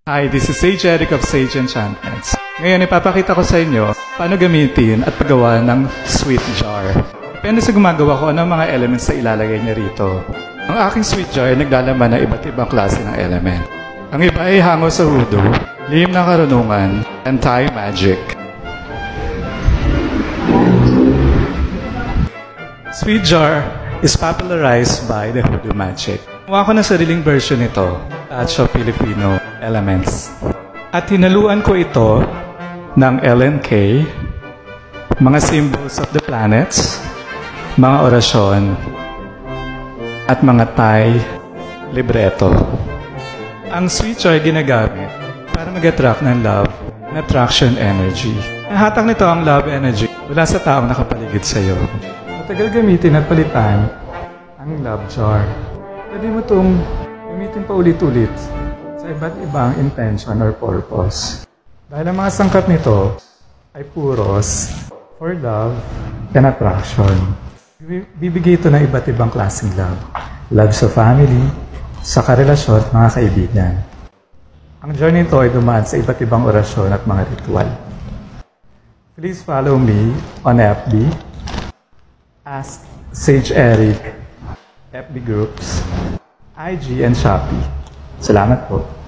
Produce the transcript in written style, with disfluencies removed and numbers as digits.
Hi, this is Sage Eric of SageEnchantments. Ngayon, ipapakita ko sa inyo paano gamitin at paggawa ng sweet jar. Depende sa gumagawa ko anong mga elements na ilalagay niya rito. Ang aking sweet jar ay naglalaman ng iba't ibang klase ng element. Ang iba ay hango sa odoo, lihim ng karunungan, and Thai magic. Sweet jar is popularized by the odoo magic. Kuha ko na sariling version nito at sa Filipino elements. At hinaluan ko ito ng LNK, mga symbols of the planets, mga orasyon, at mga Thai libreto. Ang sweet jar ay ginagamit para mag-attract ng love and attraction energy. Nahatak nito ang love energy mula sa taong nakapaligid sa iyo. Matagal gamitin at palitan ang love jar. Pwede mo itong gamitin pa ulit-ulit sa iba't ibang intention or purpose. Dahil ang mga sangkap nito ay puros for love and attraction. Bibigay ito ng iba't ibang klaseng love. Love sa family, sa karelasyon at mga kaibigan. Ang jar nito ay dumaan sa iba't ibang orasyon at mga ritual. Please follow me on FB, Ask Sage Eric, FB groups, IG and Shopee. Salamat po.